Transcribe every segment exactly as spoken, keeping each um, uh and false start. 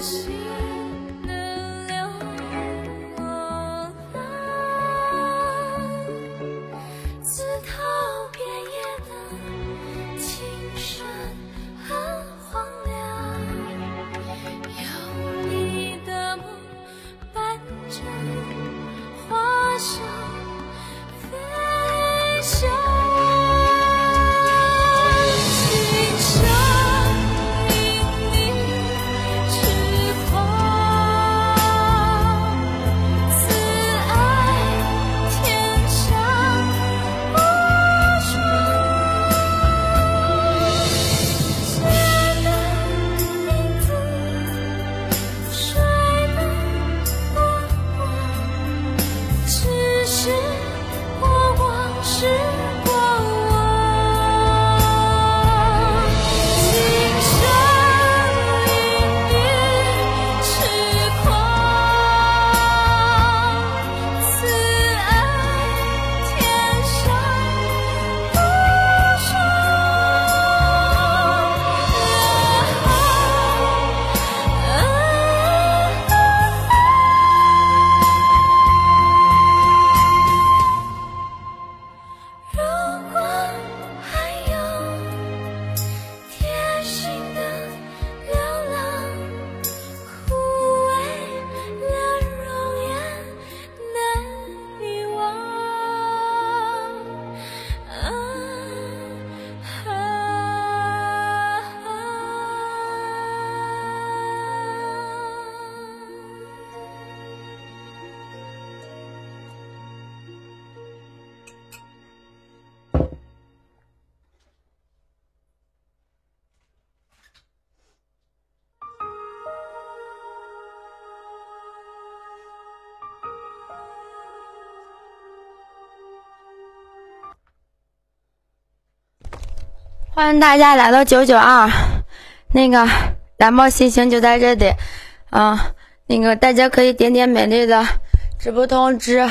欢迎大家来到九九二，那个蓝猫心情就在这里，嗯、呃，那个大家可以点点美丽的直播通知。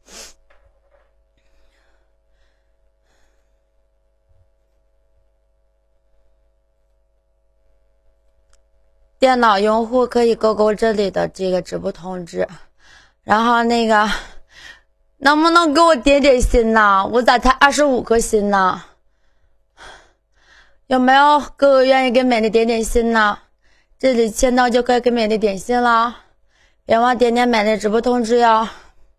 电脑用户可以勾勾这里的这个直播通知，然后那个能不能给我点点心呢？我咋才二十五颗心呢？有没有哥哥愿意给美丽点点心呢？这里签到就可以给美丽点心了，别忘点点美丽直播通知哟。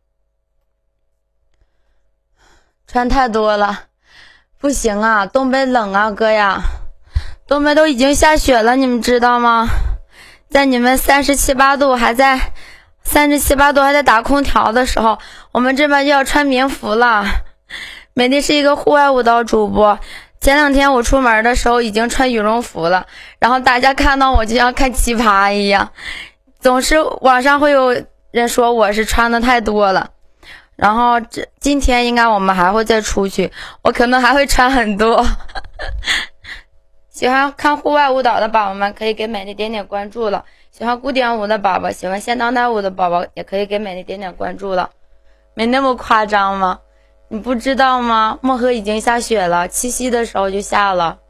穿太多了，不行啊，东北冷啊，哥呀，东北都已经下雪了，你们知道吗？在你们三十七八度还在三十七八度还在打空调的时候，我们这边就要穿棉服了。美丽是一个户外舞蹈主播。前两天我出门的时候已经穿羽绒服了，然后大家看到我就像看奇葩一样，总是网上会有人说我是穿的太多了，然后这今天应该我们还会再出去，我可能还会穿很多。喜欢看户外舞蹈的宝宝们可以给美丽点点关注了，喜欢古典舞的宝宝，喜欢现当代舞的宝宝也可以给美丽点点关注了。没那么夸张吗？你不知道吗？漠河已经下雪了，七夕的时候就下了。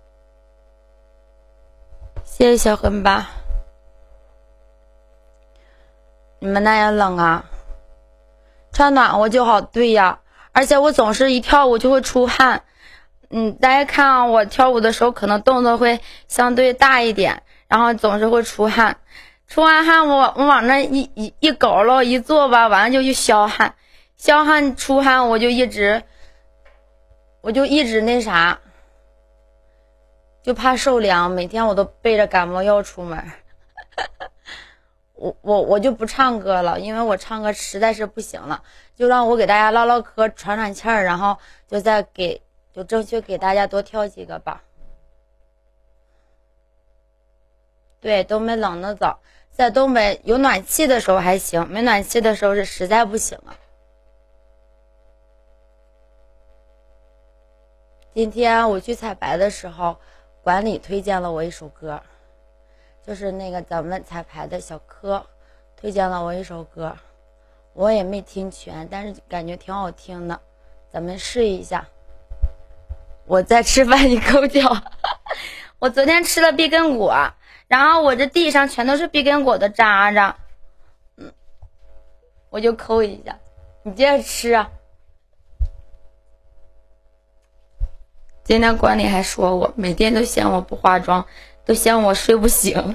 谢谢小狠吧。你们那也冷啊？穿暖和就好，对呀。而且我总是一跳舞就会出汗。嗯，大家看啊，我跳舞的时候可能动作会相对大一点，然后总是会出汗。出完汗我我往那一一一佝偻一坐吧，完了就去消汗。消汗出汗我就一直我就一直那啥，就怕受凉，每天我都背着感冒药出门。我我我就不唱歌了，因为我唱歌实在是不行了，就让我给大家唠唠嗑喘喘气儿，然后就再给就争取给大家多跳几个吧。对，东北冷的早，在东北有暖气的时候还行，没暖气的时候是实在不行了。今天我去彩排的时候，管理推荐了我一首歌，就是那个咱们彩排的小柯推荐了我一首歌，我也没听全，但是感觉挺好听的，咱们试一下。我在吃饭，你抠脚。 我昨天吃了碧根果，然后我这地上全都是碧根果的渣渣，嗯，我就抠一下，你接着吃啊。今天管理还说我每天都嫌我不化妆，都嫌我睡不醒。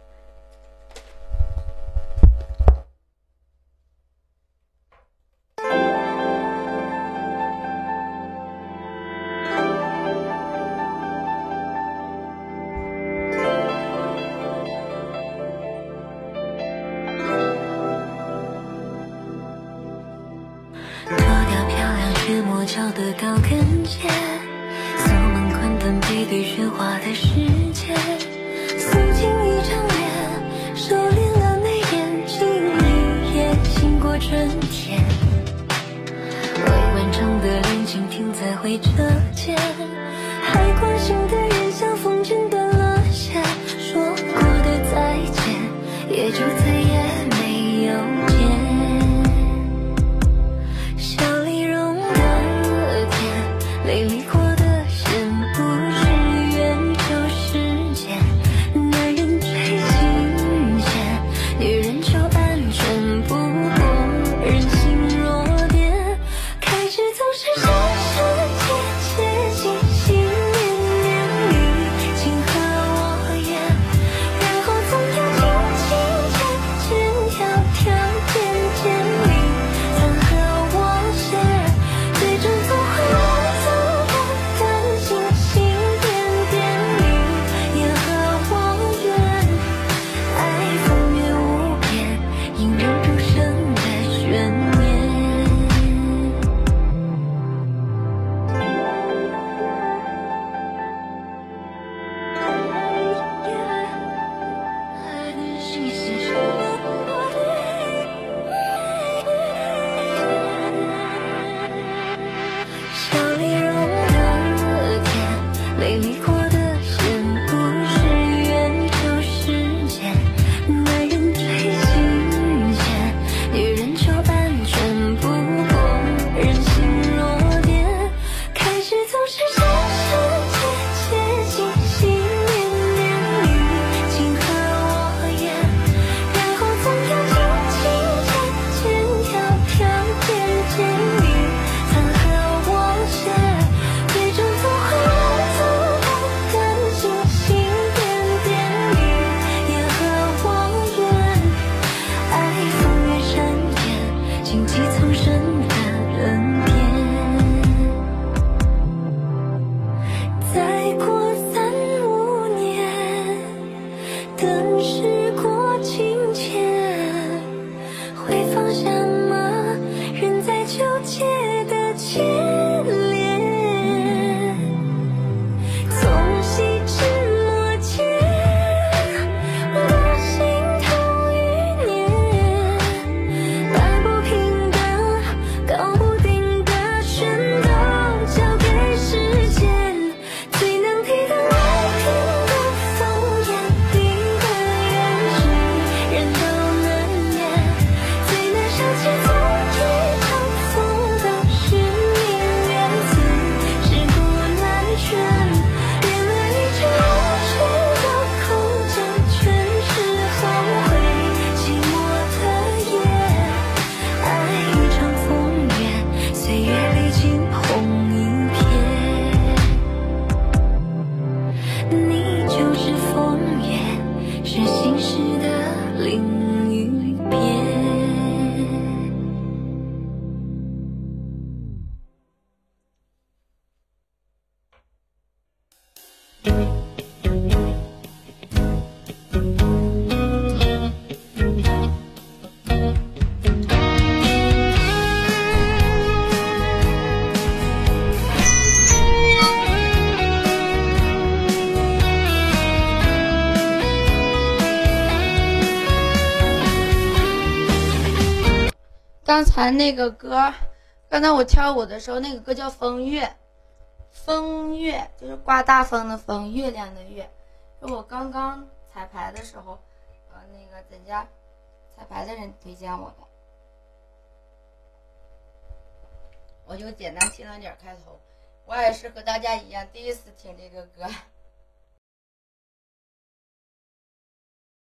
的高跟鞋，锁门关灯背对喧哗的世界，素净一张脸，收敛了眉眼，经历也经过春天，未完成的恋情停在回车键，还关心的人像风筝断了线，说过的再见也就再也没有见。美丽过的线不是圆就是尖，男人最新鲜，女人就安全不过人性弱点，开始总是小世界接近心连连里，请和我演，然后总要轻轻牵牵跳跳渐渐离，曾和我写，最终总会刚才那个歌，刚才我跳舞的时候，那个歌叫《风月》，风月就是刮大风的风，月亮的月。是我刚刚彩排的时候，呃，那个咱家彩排的人推荐我的，我就简单听了点开头。我也是和大家一样，第一次听这个歌。